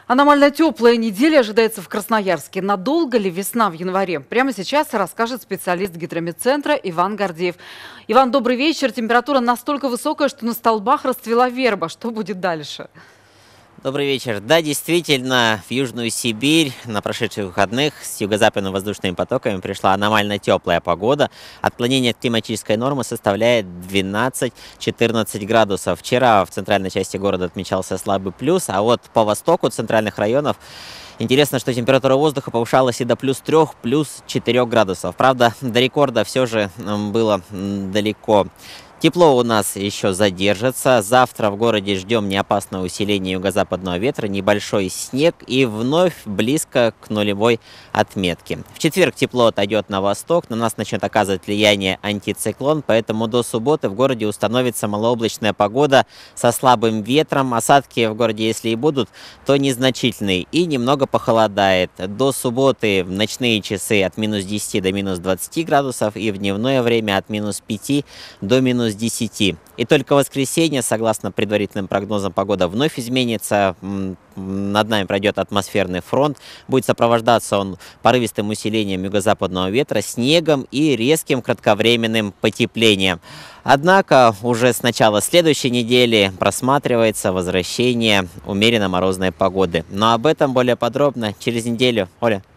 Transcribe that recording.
Аномально теплая неделя ожидается в Красноярске. Надолго ли весна в январе? Прямо сейчас расскажет специалист гидрометцентра Иван Гордеев. Иван, добрый вечер. Температура настолько высокая, что на столбах расцвела верба. Что будет дальше? Добрый вечер. Да, действительно, в Южную Сибирь на прошедших выходных с юго-западными воздушными потоками пришла аномально теплая погода. Отклонение от климатической нормы составляет 12-14 градусов. Вчера в центральной части города отмечался слабый плюс, а вот по востоку центральных районов интересно, что температура воздуха повышалась и до плюс 3, плюс 4 градусов. Правда, до рекорда все же было далеко. Тепло у нас еще задержится. Завтра в городе ждем неопасного усиления юго-западного ветра, небольшой снег и вновь близко к нулевой отметке. В четверг тепло отойдет на восток, на нас начнет оказывать влияние антициклон, поэтому до субботы в городе установится малооблачная погода со слабым ветром. Осадки в городе, если и будут, то незначительные и немного похолодает. До субботы в ночные часы от минус 10 до минус 20 градусов и в дневное время от минус 5 до минус 10. И только в воскресенье, согласно предварительным прогнозам, погода вновь изменится. Над нами пройдет атмосферный фронт. Будет сопровождаться он порывистым усилением юго-западного ветра, снегом и резким кратковременным потеплением. Однако уже с начала следующей недели просматривается возвращение умеренно морозной погоды. Но об этом более подробно через неделю. Оля.